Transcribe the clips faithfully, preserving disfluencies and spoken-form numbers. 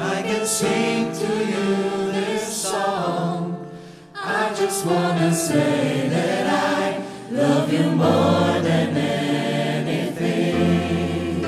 I can sing to you this song. I just wanna say that I love you more than anything.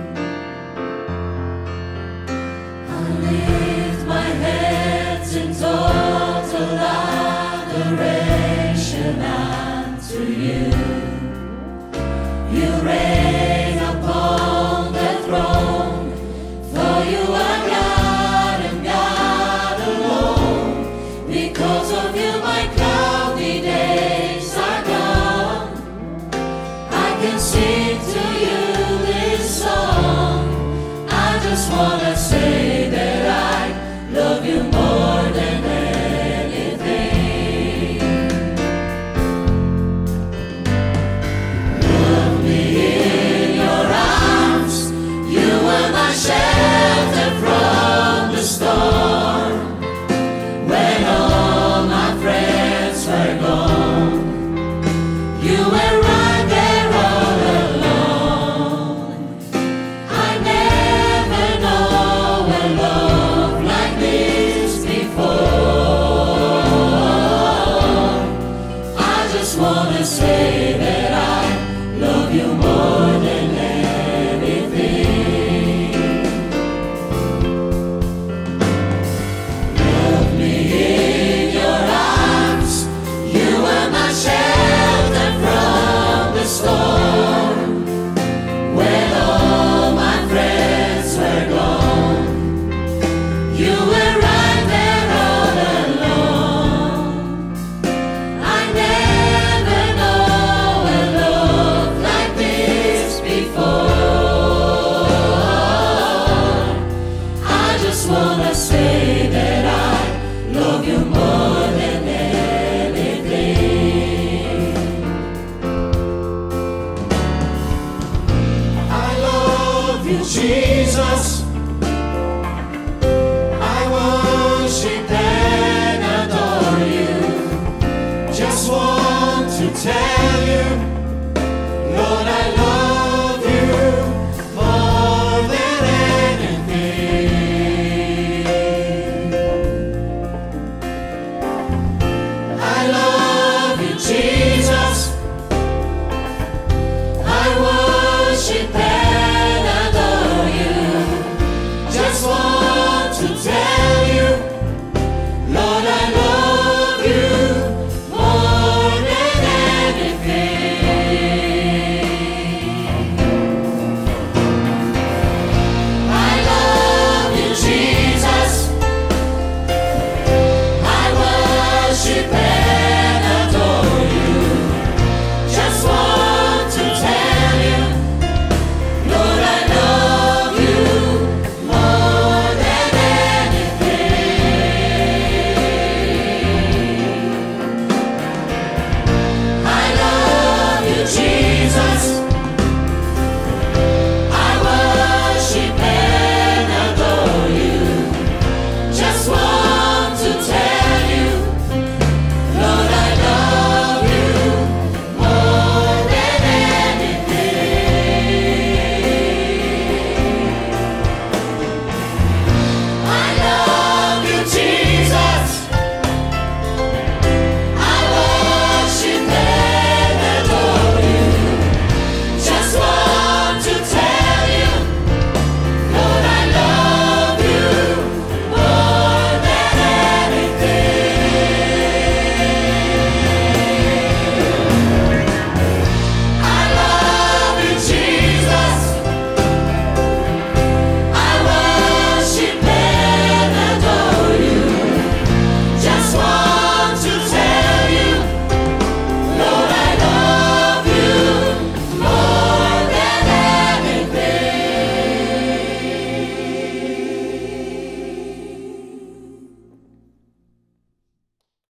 I lift my hands in total adoration unto you. You reign upon the throne, for you are God and God alone. Because of you my cloudy days are gone. I can sing to you this song. I just wanna say that I love you more than anything. Love me in your arms. You were my shelter from the storm. When all my friends were gone, you were right there all alone. I never know a love like this before. I just wanna say that I love you more than anything. Love me in your arms. You were my shelter from the storm. When all my friends were gone, you were right there all alone. I never know a love like this before. I just wanna say that I love you more than anything. I love you, Jesus. I worship and adore you. Just want to tell